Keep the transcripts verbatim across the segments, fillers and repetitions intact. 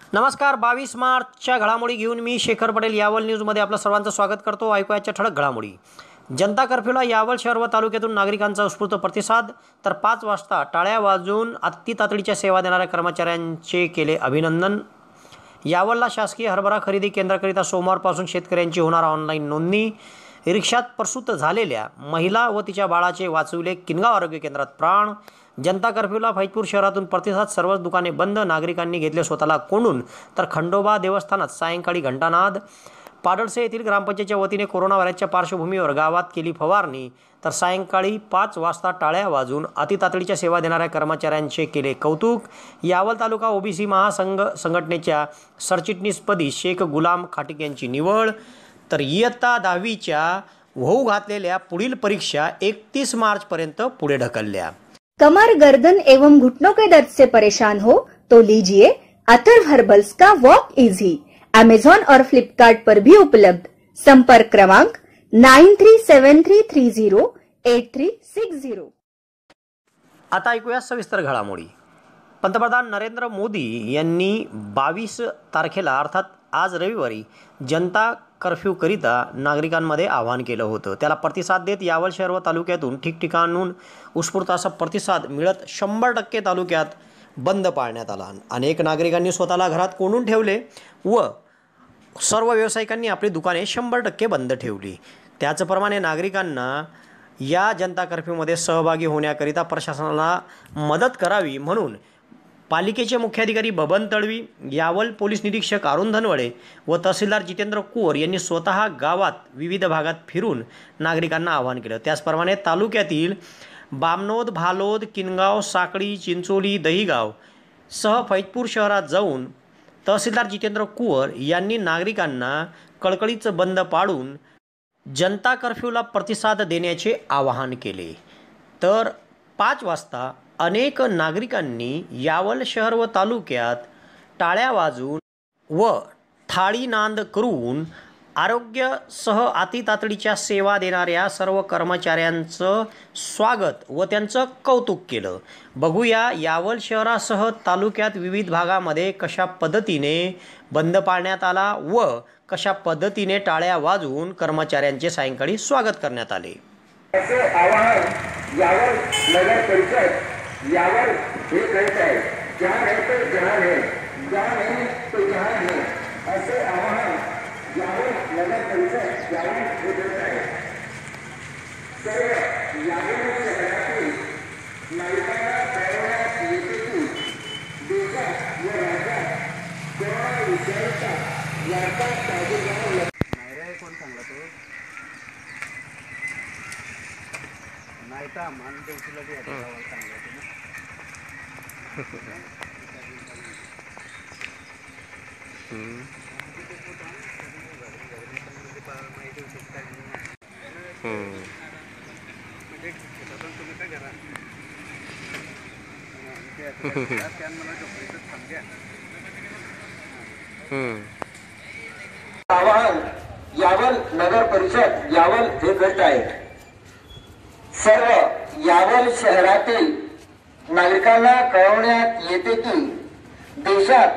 नमस्कार. बावीस मार्चच्या घडामोडी घेऊन मी शेखर पटेल यावल न्यूजमध्ये आपलं सर्वांचं स्वागत करतो. ऐकूयाच्या ठळक घडामोडी. जनता कर्फ्यूला यावल शहर व तालुक्यातून नागरिकांचा उत्स्फूर्त प्रतिसाद. तर पाच वाजता टाळ्या वाजवून अति तातडीच्या सेवा देणाऱ्या कर्मचाऱ्यांचे केले अभिनंदन. यावलला शासकीय हरभरा खरेदी केंद्राकरिता सोमवारपासून शेतकऱ्यांची होणार ऑनलाईन नोंदणी. रिक्षात प्रसूत झालेल्या महिला व तिच्या बाळाचे वाचविले किनगाव आरोग्य केंद्रात प्राण. जनता कर्फ्यूला फैजपूर शहरातून प्रतिसाद. सर्वच दुकाने बंद. नागरिकांनी घेतले स्वतःला कोंडून. तर खंडोबा देवस्थानात सायंकाळी घंटानाद. पाडळसे येथील ग्रामपंचायतच्या वतीने कोरोना व्हायरसच्या पार्श्वभूमीवर गावात केली फवारणी. तर सायंकाळी पाच वाजता टाळ्या वाजून अतितातडीच्या सेवा देणाऱ्या कर्मचाऱ्यांचे केले कौतुक. यावल तालुका ओबीसी महासंघ संघटनेच्या सरचिटणीसपदी शेख गुलाम खाटिक यांची निवड. तर इयत्ता दहावीच्या होऊ घातलेल्या पुढील परीक्षा एकतीस मार्च पर्यंत पुढे ढकलल्या. कमर, गर्दन एवं घुटनों के दर्द से परेशान हो तो लीजिए अथर्व हर्बल्स का वॉक इजी. अमेजॉन और फ्लिपकार्ट पर भी उपलब्ध. संपर्क क्रमांक nine three seven three three zero eight three six zero. आता ऐकूया सविस्तर घडामोडी. पंतप्रधान नरेंद्र मोदी यांनी बावीस तारखेला अर्थात आज रविवारी जनता कर्फ्यूकरिता नागरिकांमध्ये आवाहन केलं होतं. त्याला प्रतिसाद देत यावल शहर व तालुक्यातून ठिकठिकाणून उत्स्फूर्त असा प्रतिसाद मिळत शंभर टक्के तालुक्यात बंद पाळण्यात आला. अनेक नागरिकांनी स्वतःला घरात कोंडून ठेवले व सर्व व्यावसायिकांनी आपली दुकाने शंभर टक्के बंद ठेवली. त्याचप्रमाणे नागरिकांना या जनता कर्फ्यूमध्ये सहभागी होण्याकरिता प्रशासनाला मदत करावी म्हणून पालिकेचे मुख्याधिकारी बबन तळवी, यावल पोलीस निरीक्षक अरुण धनवडे व तहसीलदार जितेंद्र कुवर यांनी स्वतः गावात विविध भागात फिरून नागरिकांना आवाहन केलं. त्याचप्रमाणे तालुक्यातील बामनोद, भालोद, किनगाव, साकळी, चिंचोली, दहिगाव सह फैजपूर शहरात जाऊन तहसीलदार जितेंद्र कुवर यांनी नागरिकांना कळकळीचं बंद पाडून जनता कर्फ्यूला प्रतिसाद देण्याचे आवाहन केले. तर पाच वाजता अनेक नागरिकांनी यावल शहर व तालुक्यात टाळ्या वाजवून व थाळी नांद करून आरोग्यसह अतितातडीच्या सेवा देणाऱ्या सर्व कर्मचाऱ्यांचं स्वागत व त्यांचं कौतुक केलं. बघूया यावल शहरासह तालुक्यात विविध भागामध्ये कशा पद्धतीने बंद पाळण्यात आला व कशा पद्धतीने टाळ्या वाजवून कर्मचाऱ्यांचे सायंकाळी स्वागत करण्यात आले. असे आवाहन यावल नगर परिषद यावल हे करत आहे. जहाँ है तो जहाँ है, जहाँ नहीं तो जहाँ है, असे आवाहन यावल नगर परिषद यावल हे करत आहे. सर्व यावल शहरातील नागरिकांना कळवण्यात येते की देशात व राज्यात कोरोना विषाणूचा वाढता प्रादुर्भाव नाही. कोण सांगला तो नाही का मान देवशीला बी सांगला तुम्ही. आवाहन यावल नगर परिषद यावल हे करत आहे. सर्व यावल शहरातील नागरिकांना कळवण्यात येते की देशात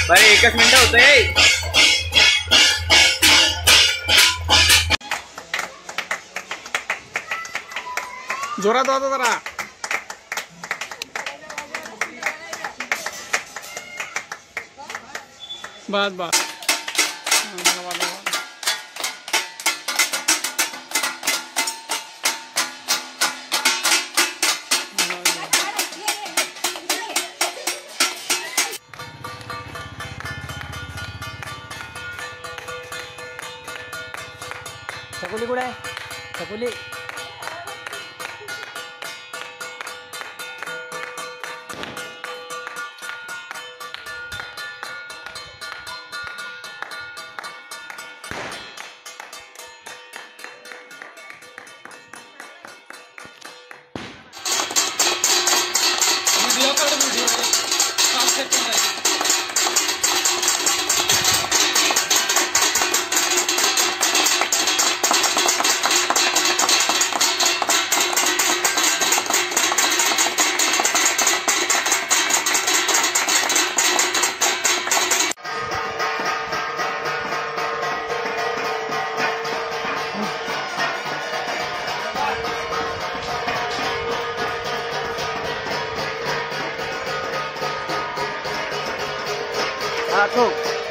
अरे एकच मिनिट होतंय. जोरात वाजव जरा. बस बस. छकुली कुठे आहे? छकुली Aku.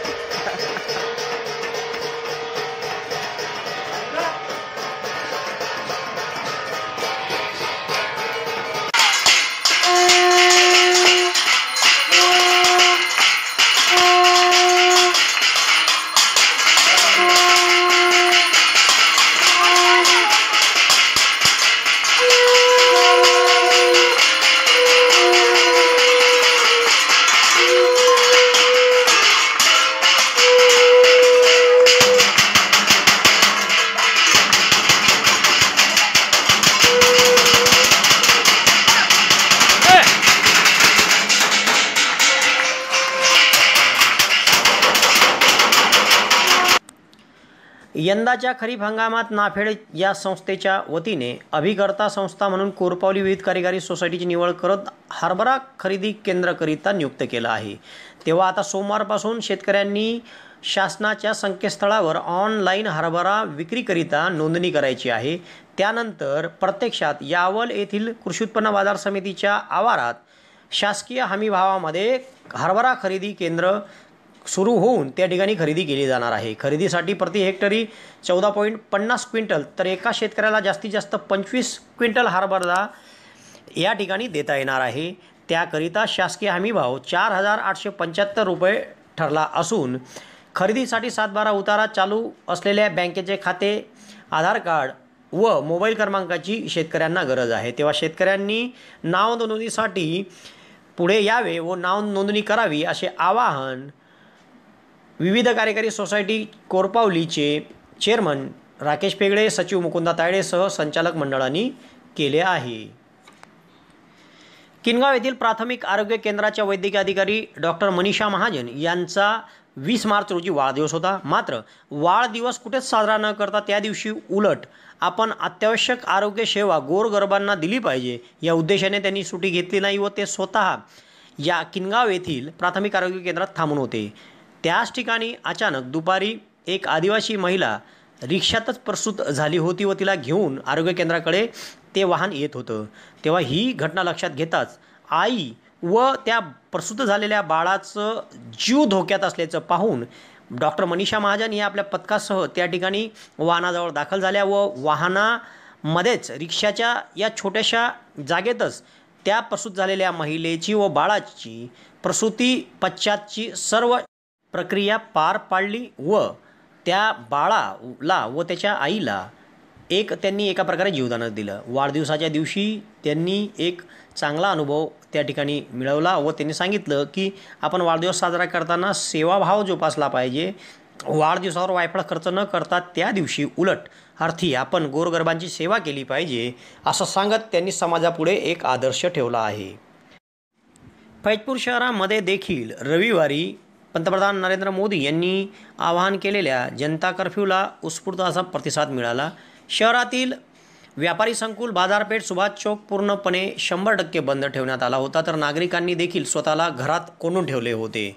यंदाच्या खरीप हंगामात नाफेड या संस्थेच्या वतीने अभिकर्ता संस्था म्हणून कोरपावली विविध कार्यकारी सोसायटीची निवड करत हरभरा खरेदी केंद्राकरिता नियुक्त केलं आहे. तेव्हा आता सोमवारपासून शेतकऱ्यांनी शासनाच्या संकेतस्थळावर ऑनलाईन हरभरा विक्रीकरिता नोंदणी करायची आहे. त्यानंतर प्रत्यक्षात यावल येथील कृषी उत्पन्न बाजार समितीच्या आवारात शासकीय हमीभावामध्ये हरभरा खरेदी केंद्र सुरू होऊन त्या ठिकाणी खरेदी केली जाणार आहे. खरेदीसाठी प्रति हेक्टरी चौदा पॉईंट पन्नास क्विंटल तर एका शेतकऱ्याला जास्तीत जास्त पंचवीस क्विंटल हरभरा या ठिकाणी देता येणार आहे. त्याकरिता शासकीय हमीभाव चार हजार आठशे पंच्याहत्तर रुपये ठरला असून खरेदीसाठी सातबारा उतारा चालू असलेल्या बँकेचे खाते, आधार कार्ड व मोबाईल क्रमांकाची शेतकऱ्यांना गरज आहे. तेव्हा शेतकऱ्यांनी नाव नोंदणीसाठी पुढे यावे व नाव नोंदणी करावी असे आवाहन विविध कार्यकारी सोसायटी कोरपावलीचे चेअरमन राकेश पेगडे, सचिव मुकुंदा तायडेसह संचालक मंडळांनी केले आहे. किनगाव येथील प्राथमिक आरोग्य केंद्राच्या वैद्यकीय अधिकारी डॉक्टर मनीषा महाजन यांचा वीस मार्च रोजी वाढदिवस होता. मात्र वाढदिवस कुठेच साजरा न करता त्या दिवशी उलट आपण अत्यावश्यक आरोग्य सेवा गोरगरिबांना दिली पाहिजे या उद्देशाने त्यांनी सुट्टी घेतली नाही व ते स्वतः या किनगाव येथील प्राथमिक आरोग्य केंद्रात थांबून होते. त्याच ठिकाणी अचानक दुपारी एक आदिवासी महिला रिक्षातच प्रसूत झाली होती व तिला घेऊन आरोग्य केंद्राकडे ते वाहन येत होतं. तेव्हा ही घटना लक्षात घेताच आई व त्या प्रसूत झालेल्या बाळाचं जीव धोक्यात असल्याचं पाहून डॉक्टर मनीषा महाजन या आपल्या पथकासह त्या ठिकाणी वाहनाजवळ दाखल झाल्या व वाहनामध्येच रिक्षाच्या या छोट्याशा जागेतच त्या प्रसूत झालेल्या महिलेची व बाळाची प्रसूती पश्चातची सर्व प्रक्रिया पार पाडली व त्या बाळाला व त्याच्या आईला एक त्यांनी एका प्रकारे जीवदान दिलं. वाढदिवसाच्या दिवशी त्यांनी एक चांगला अनुभव त्या ठिकाणी मिळवला व त्यांनी सांगितलं की आपण वाढदिवस साजरा करताना सेवाभाव जोपासला पाहिजे. वाढदिवसावर वायफळ खर्च न करता त्या दिवशी उलट अर्थी आपण गोरगरिबांची सेवा केली पाहिजे असं सांगत त्यांनी समाजापुढे एक आदर्श ठेवला आहे. फैजपूर शहरामध्ये देखील रविवारी पंतप्रधान नरेंद्र मोदी यांनी आवाहन केलेल्या जनता कर्फ्यूला उत्स्फूर्त असा प्रतिसाद मिळाला. शहरातील व्यापारी संकुल, बाजारपेठ, सुभाष चौक पूर्णपणे शंभर टक्के बंद ठेवण्यात आला होता तर नागरिकांनी देखील स्वतःला घरात कोंडून ठेवले होते.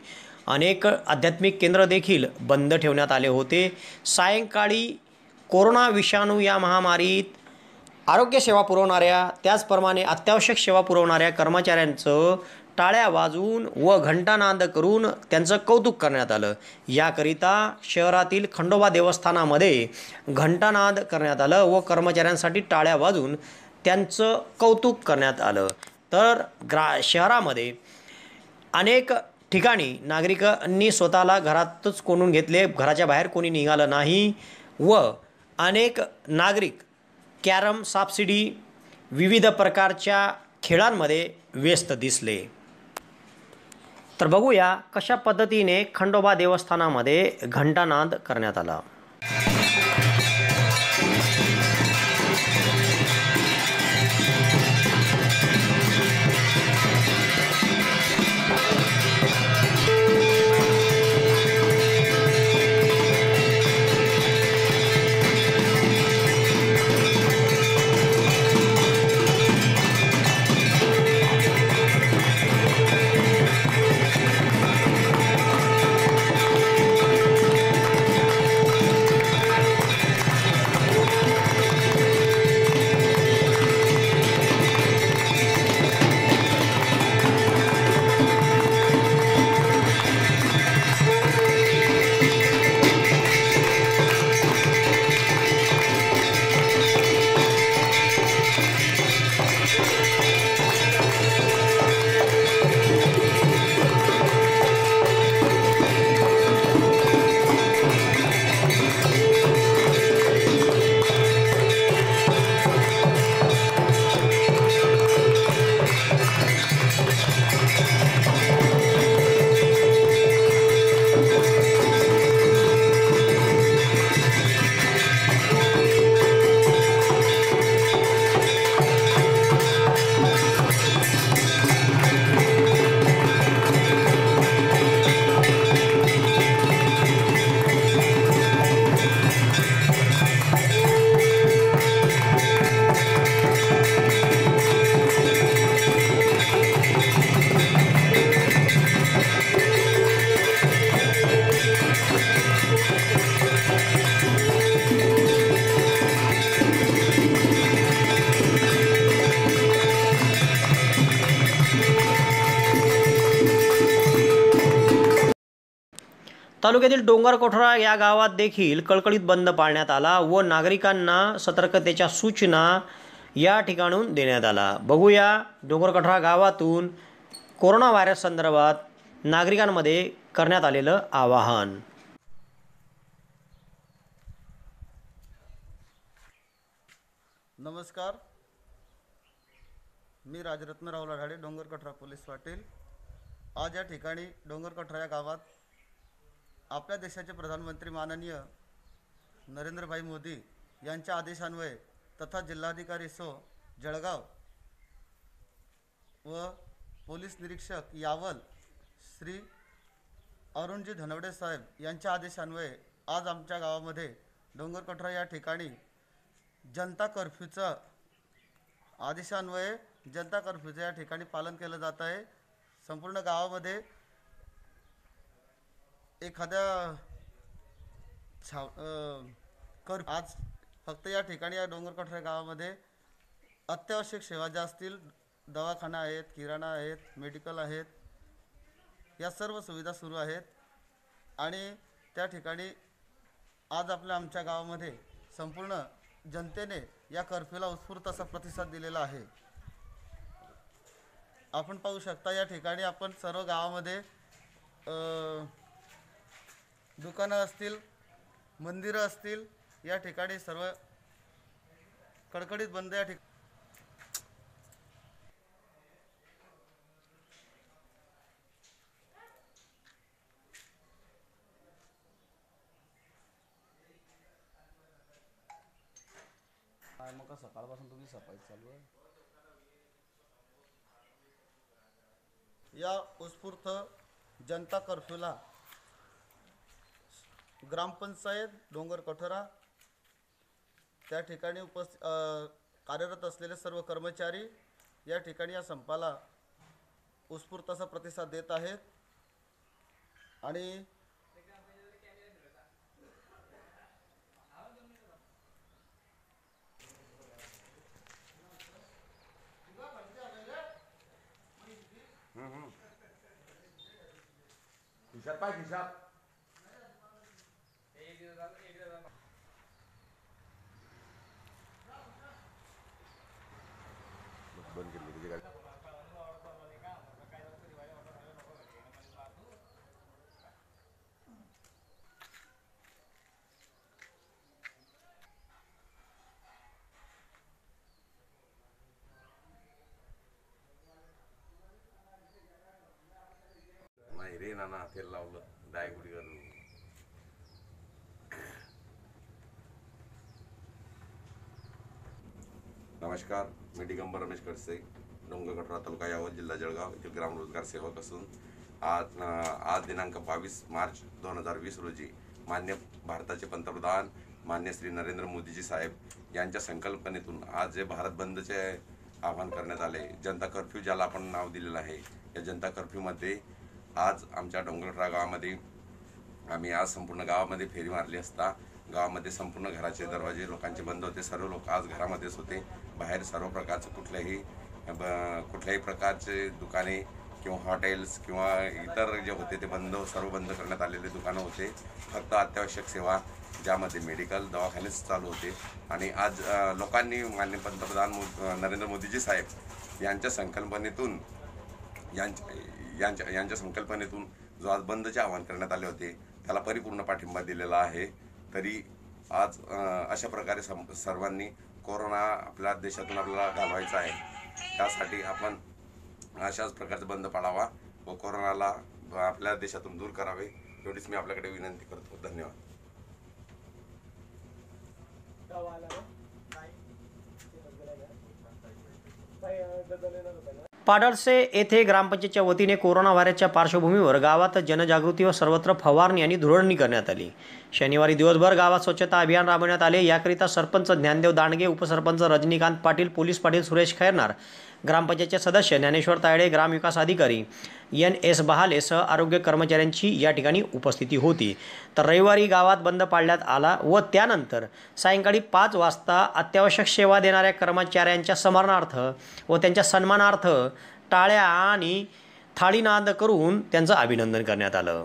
अनेक आध्यात्मिक केंद्र देखील बंद ठेवण्यात आले होते. सायंकाळी कोरोना विषाणू या महामारीत आरोग्य सेवा पुरवणाऱ्या त्याचप्रमाणे अत्यावश्यक सेवा पुरवणाऱ्या कर्मचाऱ्यांचं टाळ्या वाजवून व घंटानाद करून त्यांचं कौतुक करण्यात आलं. याकरिता शहरातील खंडोबा देवस्थानामध्ये घंटानाद करण्यात आलं व कर्मचाऱ्यांसाठी टाळ्या वाजवून त्यांचं कौतुक करण्यात आलं. तर ग्रा शहरामध्ये अनेक ठिकाणी नागरिकांनी स्वतःला घरातच कोंडून घेतले, घराच्या बाहेर कोणी निघालं नाही व अनेक नागरिक कॅरम, सापशिडी, विविध प्रकारच्या खेळांमध्ये व्यस्त दिसले. तर बघूया कशा पद्धतीने खंडोबा देवस्थानामध्ये घंटानाद करण्यात आला. तालुक्यातील डोंगर कोठरा या गावात देखील कळकळीत बंद पाळण्यात आला व नागरिकांना सतर्कतेच्या सूचना या ठिकाणून देण्यात आला. बघूया डोंगर कोठरा गावातून कोरोना व्हायरस संदर्भात नागरिकांमध्ये करण्यात आलेलं आवाहन. नमस्कार, मी राजरत्न राव लढाडे, डोंगर कोठरा पोलीस पाटील. आज या ठिकाणी डोंगर कोठरा या गावात आपल्या देशाचे प्रधानमंत्री माननीय नरेंद्रभाई मोदी यांच्या आदेशान्वये तथा जिल्हाधिकारी सो जळगाव व पोलीस निरीक्षक यावल श्री अरुणजी धनवडे साहेब यांच्या आदेशान्वये आज आमच्या गावामध्ये डोंगर कोठरा या ठिकाणी जनता कर्फ्यूचं आदेशान्वये जनता कर्फ्यूचं या ठिकाणी पालन केलं जात आहे. संपूर्ण गावामध्ये एखाद्या छाव कर आज फक्त या ठिकाणी या डोंगर कोठरा गावामध्ये अत्यावश्यक सेवा ज्या असतील, दवाखाना आहेत, किराणा आहेत, मेडिकल आहेत, या सर्व सुविधा सुरू आहेत. आणि त्या ठिकाणी आज आपल्या आमच्या गावामध्ये संपूर्ण जनतेने या कर्फ्यूला उत्स्फूर्त असा प्रतिसाद दिलेला आहे. आपण पाहू शकता या ठिकाणी आपण सर्व गावामध्ये दुकानं असतील, मंदिरं असतील, या ठिकाणी सर्व कडकडीत बंद या ठिकाणी. मग सकाळपासून तुम्ही सफाई चालू आहे. या उत्स्फूर्त जनता कर्फ्यूला ग्रामपंचायत डोंगर कोठरा त्या ठिकाणी उपस्थित कार्यरत असलेले सर्व कर्मचारी या ठिकाणी या संपाला उत्स्फूर्त असा प्रतिसाद देत आहेत. आणि खिशात पाय खिशात बंद केली तुझी गाडी. नाही रे नाना तेल लावलं डायगुडी करून. नमस्कार, मी दिगंबर रमेश खडसे, डोंगर कठोरा तालुका यावल, जिल्हा जळगाव येथील ग्राम रोजगार सेवक असून आज आज दिनांक बावीस मार्च दोन हजार वीस रोजी मान्य भारताचे पंतप्रधान मान्य श्री नरेंद्र मोदीजी साहेब यांच्या संकल्पनेतून आज जे भारत बंदचे आवाहन करण्यात आले, जनता कर्फ्यू ज्याला आपण नाव दिलेलं आहे, या जनता कर्फ्यूमध्ये आज आमच्या डोंगरकठोरा गावामध्ये आम्ही आज संपूर्ण गावामध्ये फेरी मारली असता गावामध्ये संपूर्ण घराचे दरवाजे लोकांचे बंद होते. सर्व लोक आज घरामध्येच होते. बाहेर सर्व प्रकारचे कुठल्याही कुठल्याही प्रकारचे दुकाने किंवा हॉटेल्स किंवा इतर जे होते ते बंद सर्व बंद करण्यात आलेले दुकानं होते. फक्त अत्यावश्यक सेवा ज्यामध्ये मेडिकल दवाखानेच चालू होते. आणि आज लोकांनी मान्य पंतप्रधान नरेंद्र मोदीजी साहेब यांच्या संकल्पनेतून यांच्या यांच्या संकल्पनेतून जो आज बंदचे आवाहन करण्यात आले होते त्याला परिपूर्ण पाठिंबा दिलेला आहे. तरी आज अशा प्रकारे सर्वांनी कोरोना आपल्या देशातून आपल्याला घालवायचा आहे, त्यासाठी आपण अशाच प्रकारचा बंद पाळावा व कोरोनाला आपल्या देशातून दूर करावे, एवढीच मी आपल्याकडे विनंती करतो. धन्यवाद. पाडळसे येथे ग्रामपंचायतच्या वतीने कोरोना व्हायरसच्या पार्श्वभूमीवर गावात जनजागृती व सर्वत्र फवारणी आणि धुळवणी करण्यात आली. शनिवारी दिवसभर गावात स्वच्छता अभियान राबवण्यात आले. याकरिता सरपंच ज्ञानदेव दांडगे, उपसरपंच रजनीकांत पाटील, पोलीस पाटील सुरेश खैरनार, ग्रामपंचायतचे सदस्य ज्ञानेश्वर तायडे, ग्रामविकास अधिकारी एन एस बहालेसह आरोग्य कर्मचाऱ्यांची या ठिकाणी उपस्थिती होती. तर रविवारी गावात बंद पाळण्यात आला व त्यानंतर सायंकाळी पाच वाजता अत्यावश्यक सेवा देणाऱ्या कर्मचाऱ्यांच्या स्मरणार्थ व त्यांच्या सन्मानार्थ टाळ्या आणि थाळीनाद करून त्यांचं अभिनंदन करण्यात आलं.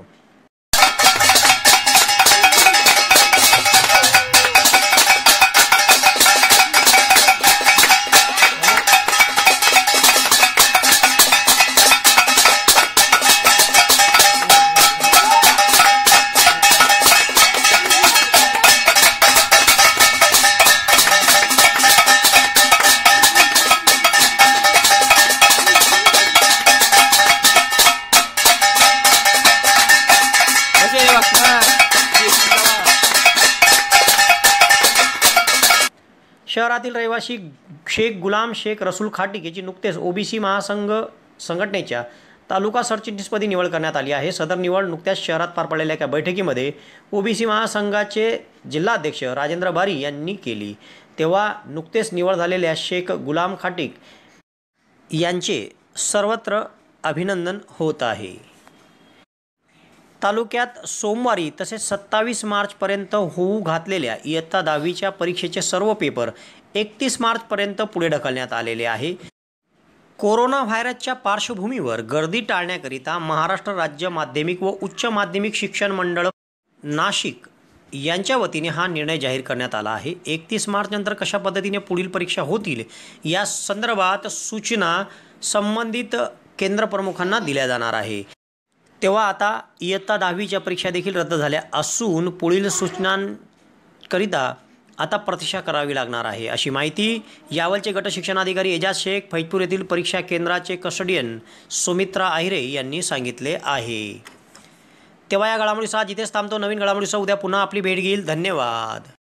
शहरातील रहिवासी शेख गुलाम शेख रसूल खाटिक याची नुकतेच ओबीसी महासंघ संघटनेच्या तालुका सरचिटणीसपदी निवड करण्यात आली आहे. सदर निवड नुकत्याच शहरात पार पडलेल्या एका बैठकीमध्ये ओबीसी महासंघाचे जिल्हाध्यक्ष राजेंद्र बारी यांनी केली. तेव्हा नुकतेच निवड झालेल्या शेख गुलाम खाटिक यांचे सर्वत्र अभिनंदन होत आहे. तालुक्यात सोमवारी तसेच सत्तावीस मार्चपर्यंत होऊ घातलेल्या इयत्ता दहावीच्या परीक्षेचे सर्व पेपर एकतीस मार्चपर्यंत पुढे ढकलण्यात आलेले आहे. कोरोना व्हायरसच्या पार्श्वभूमीवर गर्दी टाळण्याकरिता महाराष्ट्र राज्य माध्यमिक व उच्च माध्यमिक शिक्षण मंडळ नाशिक यांच्या वतीने हा निर्णय जाहीर करण्यात आला आहे. एकतीस मार्च नंतर कशा पद्धतीने पुढील परीक्षा होतील या संदर्भात सूचना संबंधित केंद्र प्रमुखांना दिल्या जाणार आहे. तेव्हा आता इयत्ता दहावीच्या परीक्षा देखील रद्द झाल्या असून पुढील सूचनांकरिता आता प्रतीक्षा करावी लागणार आहे, अशी माहिती यावलचे गट शिक्षणाधिकारी एजाज शेख, फैजपूर येथील परीक्षा केंद्राचे कस्टडियन सुमित्रा आहिरे यांनी सांगितले आहे. तेव्हा या घडामोडीसह इथेच थांबतो. नवीन घडामोडीसह उद्या पुन्हा आपली भेट घेईल. धन्यवाद.